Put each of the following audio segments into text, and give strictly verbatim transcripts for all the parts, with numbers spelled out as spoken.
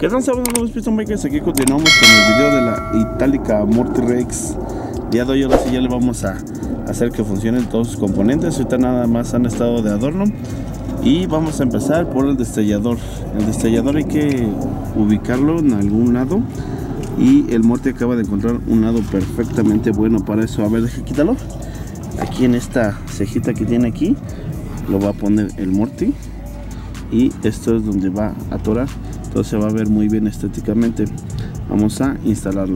¿Qué tal, saben los Piston Bikers? Aquí continuamos con el video de la Itálica Mortirex. Día de hoy ahora sí ya le vamos a hacer que funcionen todos sus componentes. Ahorita nada más han estado de adorno. Y vamos a empezar por el destellador. El destellador hay que ubicarlo en algún lado. Y el Morty acaba de encontrar un lado perfectamente bueno para eso. A ver, deja quítalo. Aquí en esta cejita que tiene aquí lo va a poner el Morty. Y esto es donde va a atorar. Entonces se va a ver muy bien estéticamente. Vamos a instalarlo.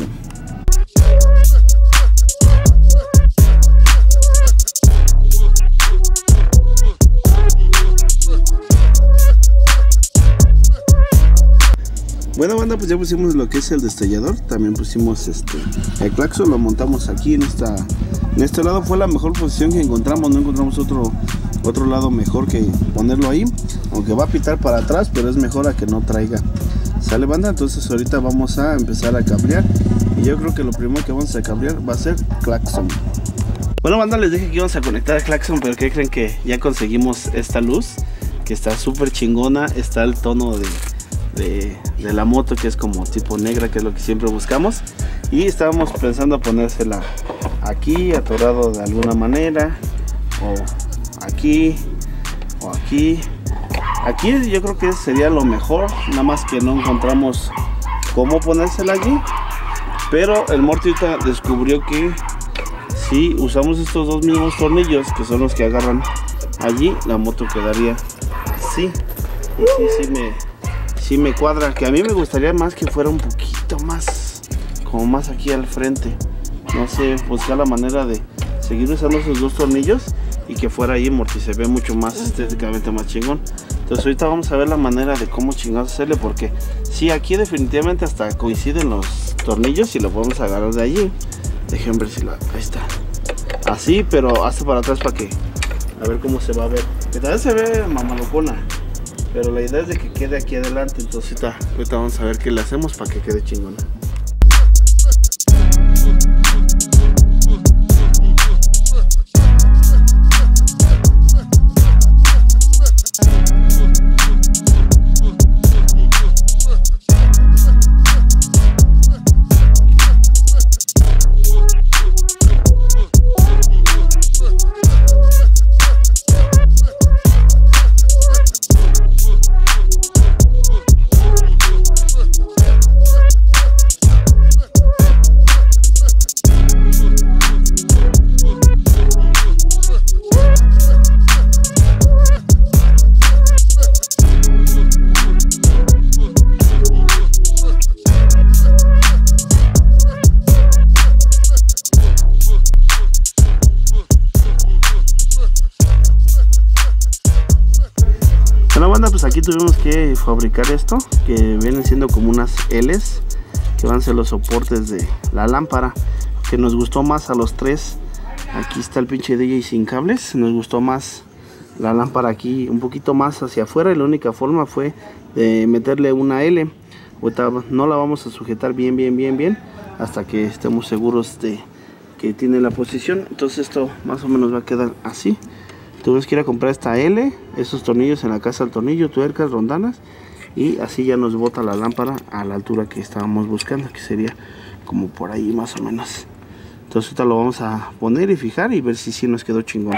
Bueno, banda, pues ya pusimos lo que es el destellador. También pusimos este el claxon, lo montamos aquí en esta en este lado. Fue la mejor posición que encontramos. No encontramos otro otro lado mejor que ponerlo ahí, aunque va a pitar para atrás, pero es mejor a que no traiga. Sale, banda. Entonces ahorita vamos a empezar a cablear, y yo creo que lo primero que vamos a cablear va a ser claxon. Bueno, banda, les dije que íbamos a conectar el claxon, pero ¿qué creen? Que ya conseguimos esta luz que está súper chingona. Está el tono de De, de la moto, que es como tipo negra, que es lo que siempre buscamos, y estábamos pensando ponérsela aquí atorado de alguna manera, o aquí o aquí aquí yo creo que sería lo mejor, nada más que no encontramos cómo ponérsela allí. Pero el Morty descubrió que si usamos estos dos mismos tornillos, que son los que agarran allí, la moto quedaría así. Y sí, sí me Sí me cuadra, que a mí me gustaría más que fuera un poquito más, como más aquí al frente. No sé, buscar la manera de seguir usando esos dos tornillos y que fuera ahí, Morty, se ve mucho más estéticamente más chingón. Entonces ahorita vamos a ver la manera de cómo chingados hacerle, porque sí, aquí definitivamente hasta coinciden los tornillos y lo podemos agarrar de allí. Dejen ver si la... ahí está. Así, pero hasta para atrás para que... a ver cómo se va a ver. Que tal vez se ve mamalocona, pero la idea es de que quede aquí adelante. Entonces ahorita, ahorita vamos a ver qué le hacemos para que quede chingona. Bueno, banda, pues aquí tuvimos que fabricar esto, que vienen siendo como unas L's, que van a ser los soportes de la lámpara, que nos gustó más a los tres. Aquí está el pinche D J sin cables. Nos gustó más la lámpara aquí un poquito más hacia afuera, y la única forma fue de meterle una L. Ahorita no la vamos a sujetar bien, bien, bien, bien, hasta que estemos seguros de que tiene la posición. Entonces esto más o menos va a quedar así. Tuvimos que ir a comprar esta L, esos tornillos en la casa del tornillo, tuercas, rondanas, y así ya nos bota la lámpara a la altura que estábamos buscando, que sería como por ahí más o menos. Entonces ahorita lo vamos a poner y fijar y ver si sí nos quedó chingón.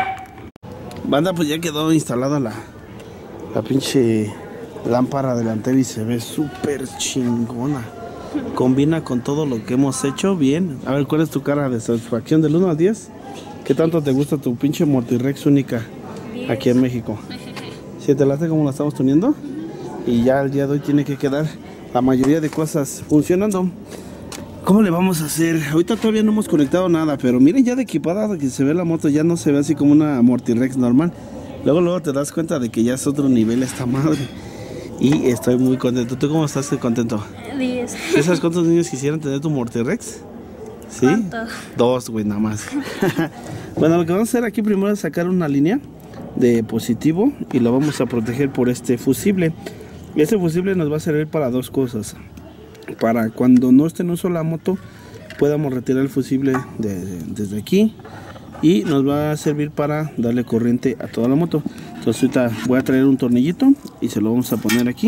Banda, pues ya quedó instalada la, la pinche lámpara delantera y se ve súper chingona. Combina con todo lo que hemos hecho bien. A ver, ¿cuál es tu cara de satisfacción del uno al diez? ¿Qué tanto te gusta tu pinche Mortirex única diez aquí en México? ¿Sí te late como la estamos teniendo? Y ya el día de hoy tiene que quedar la mayoría de cosas funcionando. ¿Cómo le vamos a hacer? Ahorita todavía no hemos conectado nada, pero miren ya de equipada que se ve la moto, ya no se ve así como una Mortirex normal. Luego luego te das cuenta de que ya es otro nivel esta madre. Y estoy muy contento. ¿Tú cómo estás contento? diez. ¿Sabes cuántos niños quisieran tener tu Mortirex? ¿Sí? ¿Cuánto? Dos, güey, nada más. Bueno, lo que vamos a hacer aquí primero es sacar una línea de positivo y lo vamos a proteger por este fusible. Este fusible nos va a servir para dos cosas. Para cuando no esté en uso la moto, podamos retirar el fusible de, desde aquí, y nos va a servir para darle corriente a toda la moto. Entonces ahorita voy a traer un tornillito y se lo vamos a poner aquí,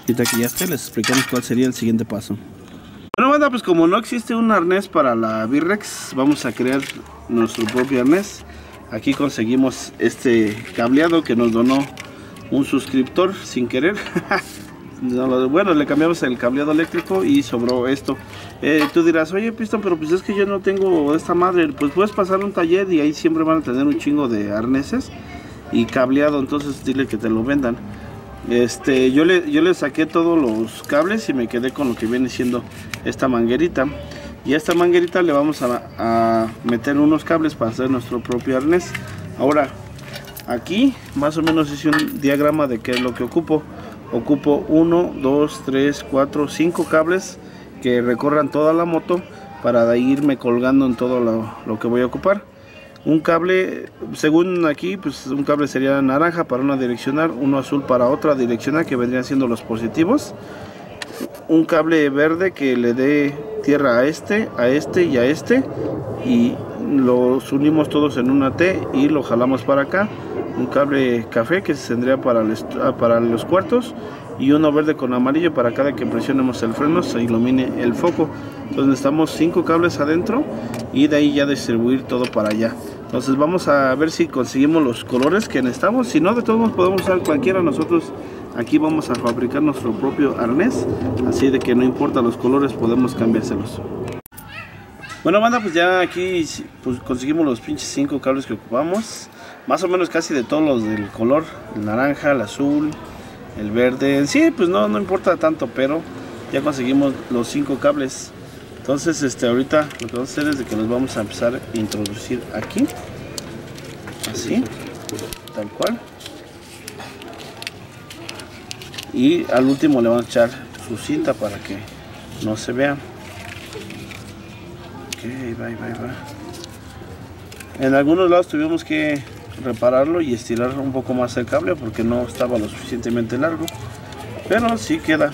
Ahorita que ya esté, les explicamos cuál sería el siguiente paso. Bueno, banda, pues como no existe un arnés para la V-Rex, vamos a crear nuestro propio arnés. Aquí conseguimos este cableado que nos donó un suscriptor sin querer. Bueno, le cambiamos el cableado eléctrico y sobró esto. Eh, tú dirás, oye Piston, pero pues es que yo no tengo esta madre. Pues puedes pasar a un taller y ahí siempre van a tener un chingo de arneses y cableado, entonces dile que te lo vendan. Este, yo le, yo le saqué todos los cables y me quedé con lo que viene siendo esta manguerita. Y a esta manguerita le vamos a, a meter unos cables para hacer nuestro propio arnés. Ahora, aquí más o menos hice un diagrama de qué es lo que ocupo. Ocupo uno, dos, tres, cuatro, cinco cables que recorran toda la moto para irme colgando en todo lo, lo que voy a ocupar. Un cable, según aquí, pues un cable sería naranja para una direccional, uno azul para otra direccional, que vendrían siendo los positivos. Un cable verde que le dé tierra a este, a este y a este, y los unimos todos en una T y lo jalamos para acá. Un cable café que se tendría para, el, para los cuartos, y uno verde con amarillo para cada que presionemos el freno se ilumine el foco. Entonces necesitamos cinco cables adentro y de ahí ya distribuir todo para allá. Entonces vamos a ver si conseguimos los colores que necesitamos. Si no, de todos modos podemos usar cualquiera. Nosotros aquí vamos a fabricar nuestro propio arnés, así de que no importa los colores, podemos cambiárselos. Bueno, banda, pues ya aquí pues conseguimos los pinches cinco cables que ocupamos. Más o menos casi de todos los del color, el naranja, el azul, el verde. En sí, pues no, no importa tanto, pero ya conseguimos los cinco cables. Entonces, este, ahorita lo que vamos a hacer es de que los vamos a empezar a introducir aquí. Así, tal cual. Y al último le vamos a echar su cinta para que no se vea. Ok, va, va, va. En algunos lados tuvimos que repararlo y estirar un poco más el cable porque no estaba lo suficientemente largo, pero sí queda.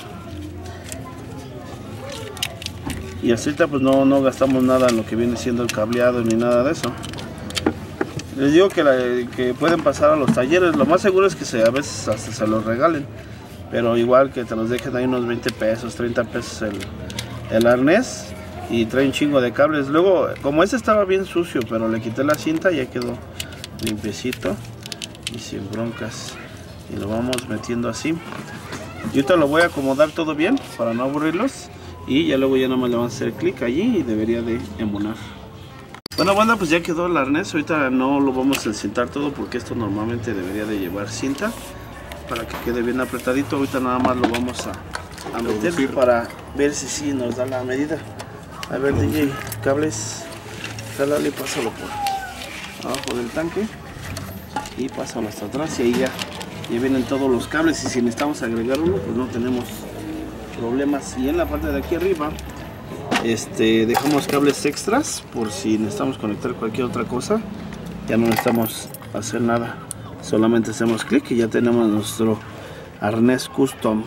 Y ahorita pues no, no gastamos nada en lo que viene siendo el cableado ni nada de eso. Les digo que, la, que pueden pasar a los talleres, lo más seguro es que se, a veces hasta se los regalen, pero igual que te los dejen ahí unos veinte pesos, treinta pesos el, el arnés, y trae un chingo de cables. Luego, como este estaba bien sucio, pero le quité la cinta y ya quedó limpiecito y sin broncas, y lo vamos metiendo así. Y ahorita lo voy a acomodar todo bien para no aburrirlos, y ya luego ya nada más le vamos a hacer clic allí y debería de embonar. Bueno, banda, pues ya quedó el arnés. Ahorita no lo vamos a encintar todo porque esto normalmente debería de llevar cinta para que quede bien apretadito. Ahorita nada más lo vamos a, a meter para ver si sí nos da la medida. A ver, D J, cables, jálale y pásalo por abajo del tanque y pásalo hasta atrás, y ahí ya, ya vienen todos los cables, y si necesitamos agregar uno pues no tenemos problemas. Y en la parte de aquí arriba este, dejamos cables extras por si necesitamos conectar cualquier otra cosa. Ya no necesitamos hacer nada, solamente hacemos clic y ya tenemos nuestro arnés custom.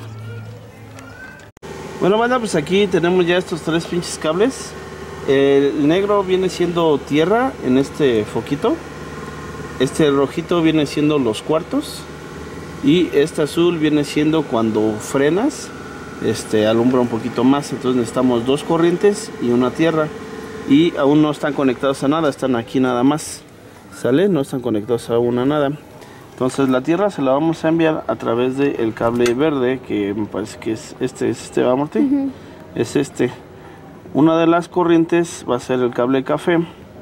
Bueno, banda, pues aquí tenemos ya estos tres pinches cables. El negro viene siendo tierra en este foquito, este rojito viene siendo los cuartos, y este azul viene siendo cuando frenas, este alumbra un poquito más. Entonces necesitamos dos corrientes y una tierra, y aún no están conectados a nada, están aquí nada más, ¿sale? No están conectados aún a nada. Entonces la tierra se la vamos a enviar a través del cable verde, que me parece que es este, es este, ¿va, Martí? Uh-huh. Es este. Una de las corrientes va a ser el cable café,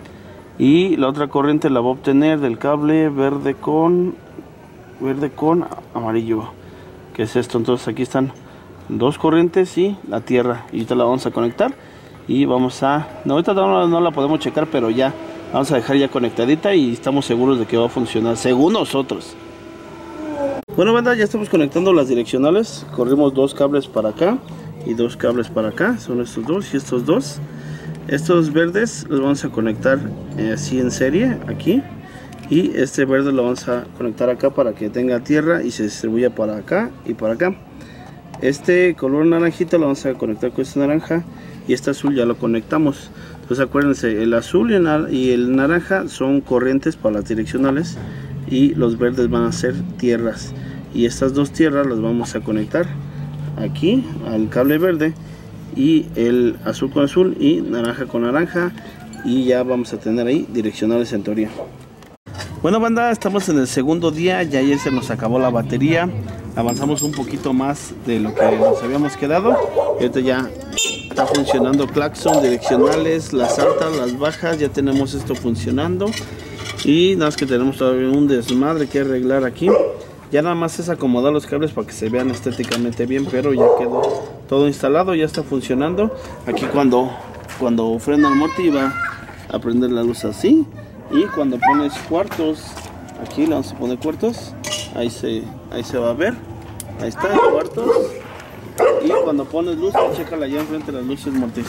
y la otra corriente la va a obtener del cable verde con verde con amarillo, que es esto. Entonces aquí están dos corrientes y la tierra, y ahorita la vamos a conectar y vamos a, no, ahorita no, no la podemos checar, pero ya vamos a dejar ya conectadita y estamos seguros de que va a funcionar según nosotros. Bueno, banda, ya estamos conectando las direccionales. Corrimos dos cables para acá y dos cables para acá, son estos dos y estos dos. Estos verdes los vamos a conectar eh, así en serie aquí, y este verde lo vamos a conectar acá para que tenga tierra y se distribuya para acá y para acá. Este color naranjita lo vamos a conectar con este naranja, y este azul ya lo conectamos. Entonces acuérdense, el azul y el naranja son corrientes para las direccionales, y los verdes van a ser tierras, y estas dos tierras las vamos a conectar aquí al cable verde, y el azul con azul y naranja con naranja, y ya vamos a tener ahí direccionales en teoría. Bueno banda, estamos en el segundo día, ya ayer se nos acabó la batería, avanzamos un poquito más de lo que nos habíamos quedado. Ahorita ya está funcionando claxon, direccionales, las altas, las bajas, ya tenemos esto funcionando. Y nada más que tenemos todavía un desmadre que arreglar aquí. Ya nada más es acomodar los cables para que se vean estéticamente bien, pero ya quedó todo instalado, ya está funcionando. Aquí cuando, cuando frena el Morty va a prender la luz así. Y cuando pones cuartos, aquí le vamos a poner cuartos, ahí se, ahí se va a ver, ahí está, cuartos. Y cuando pones luz, chécala allá enfrente las luces, Morty.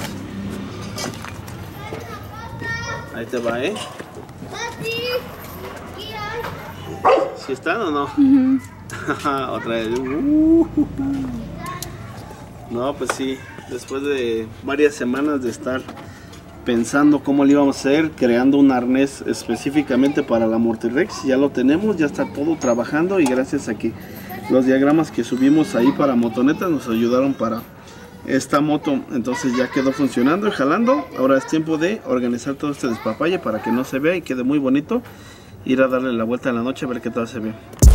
Ahí te va, ¿eh? ¿Sí están o no? Uh-huh. Otra vez. Uh-huh. No, pues sí, después de varias semanas de estar pensando cómo le íbamos a hacer, creando un arnés específicamente para la Mortyrex, ya lo tenemos, ya está todo trabajando, y gracias a que los diagramas que subimos ahí para motonetas nos ayudaron para esta moto, entonces ya quedó funcionando y jalando. Ahora es tiempo de organizar todo este despapalle para que no se vea y quede muy bonito, ir a darle la vuelta en la noche a ver qué tal se ve.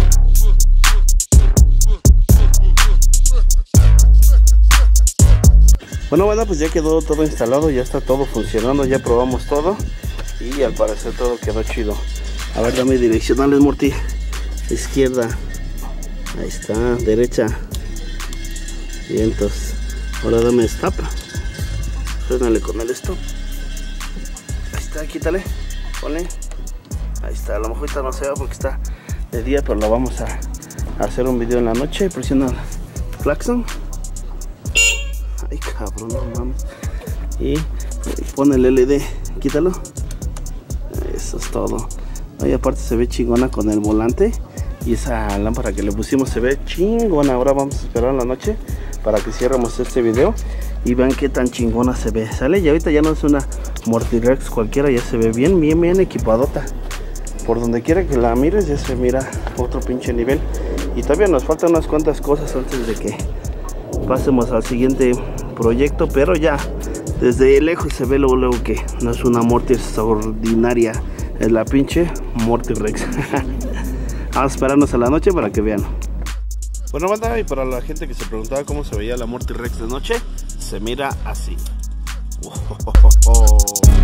Bueno, bueno, pues ya quedó todo instalado, ya está todo funcionando, ya probamos todo y al parecer todo quedó chido. A ver, dame direccionales, Morty. Izquierda, ahí está, derecha, vientos. Ahora dame stop, frénale con el stop. Ahí está, quítale, ponle. Ahí está, a lo mejor ahorita no se va porque está de día, pero lo vamos a, a hacer un video en la noche. Presiona claxon. Ay, cabrón, no mames. Y pone el L E D, quítalo. Eso es todo. Ay, aparte se ve chingona con el volante. Y esa lámpara que le pusimos se ve chingona. Ahora vamos a esperar en la noche para que cierremos este video y vean qué tan chingona se ve. Sale, y ahorita ya no es una Mortyrex cualquiera, ya se ve bien, bien, bien equipadota. Por donde quiera que la mires ya se mira otro pinche nivel. Y todavía nos faltan unas cuantas cosas antes de que pasemos al siguiente proyecto, pero ya desde lejos se ve luego, luego que no es una Morty extraordinaria, es la pinche Mortyrex. Vamos a esperarnos a la noche para que vean. Bueno banda, y para la gente que se preguntaba cómo se veía la Mortyrex de noche, se mira así. Oh, oh, oh, oh.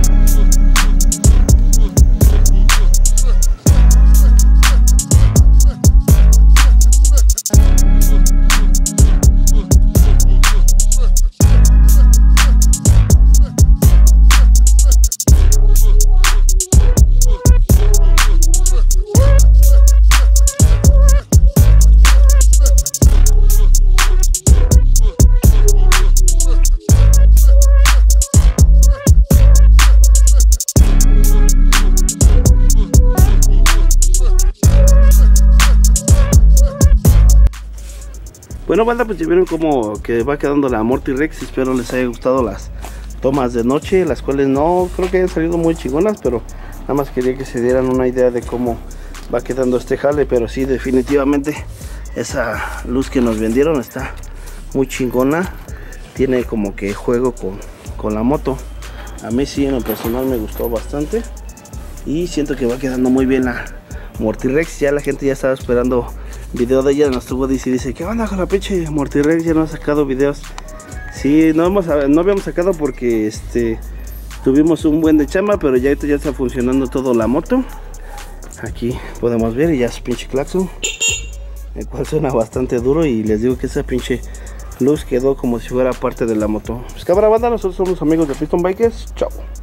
Bueno banda, pues ya vieron cómo que va quedando la Mortyrex. Espero les haya gustado las tomas de noche, las cuales no creo que hayan salido muy chingonas, pero nada más quería que se dieran una idea de cómo va quedando este jale. Pero sí, definitivamente esa luz que nos vendieron está muy chingona, tiene como que juego con, con la moto. A mí sí, en lo personal me gustó bastante y siento que va quedando muy bien la Mortyrex. Ya la gente ya estaba esperando video de ella, nos tuvo dice, dice, ¿qué onda con la pinche Mortyrex? Ya no ha sacado videos. Sí, no, hemos, no habíamos sacado porque este tuvimos un buen de chamba, pero ya, ya está funcionando todo la moto. Aquí podemos ver y ya su pinche claxon, el cual suena bastante duro, y les digo que esa pinche luz quedó como si fuera parte de la moto. Pues cabra banda, nosotros somos amigos de Piston Bikers. Chao.